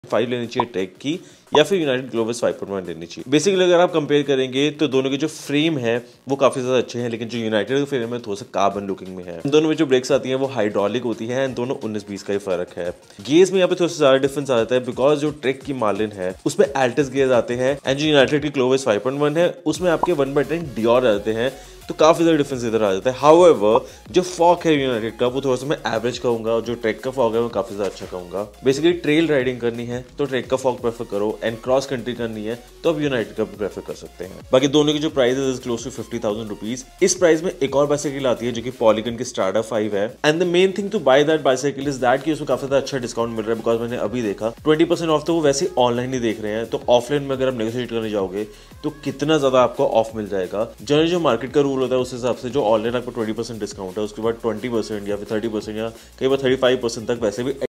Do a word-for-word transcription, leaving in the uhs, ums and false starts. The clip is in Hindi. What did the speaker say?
फाइव लेनी चाहिए ट्रैक की या फिर united globus five point one लेनी चाहिए। बेसिकली अगर आप कंपेयर करेंगे तो दोनों के जो फ्रेम है वो काफी ज्यादा अच्छे हैं, लेकिन जो यूनाइटेड का फ्रेम है थोड़ा सा कार्बन लुकिंग में है। दोनों में जो ब्रेक्स आती हैं वो हाइड्रोलिक होती है एंड दोनों उन्नीस बीस का ही फर्क है। गियर्स में यहाँ पे थोड़ा सा ज्यादा डिफरेंस आ जाता है बिकॉज जो ट्रैक की मार्लिन है उसमें एल्टिस गियर्स आते हैं एंड जो यूनाइटेड की ग्लोबस फाइव पॉइंट वन है उसमें आपके वन बाई टेन डियोर आते हैं, तो काफी ज्यादा डिफरेंस इधर आ जाता है। हाउएवर जो फॉक है यूनाइटेड का वो थोड़ा सा मैं एवरेज कहूंगा और जो ट्रैक का फॉक है वो काफी ज्यादा अच्छा कहूंगा। बेसिकली ट्रेल राइडिंग करनी है तो ट्रैक का फॉक प्रेफर करो एंड क्रॉस कंट्री करनी है तो आप यूनाइटेड का भी प्रेफर कर सकते हैं। बाकी दोनों की जो प्राइस है close to fifty thousand rupees. इस प्राइस में एक और बाइसाइकिल आती है जो कि पॉलीगन की स्ट्राडा फाइव है and the main thing to buy that bicycle is that कि उसमें काफी ज्यादा अच्छा डिस्काउंट मिल रहा है। बिकॉज मैंने अभी देखा ट्वेंटी परसेंट ऑफ तो वो वैसे ऑनलाइन ही देख रहे हैं, तो ऑफलाइन में अगर आप नेगोशिएट करने जाओगे तो कितना ज्यादा आपको ऑफ मिल जाएगा। जनरली जो मार्केट का रूल होता है उस हिसाब से जो ऑनलाइन आपको ट्वेंटी परसेंट डिस्काउंट है उसके बाद ट्वेंटी परसेंट या फिर थर्टी परसेंट या कई बार थर्टी फाइव परसेंट तक वैसे भी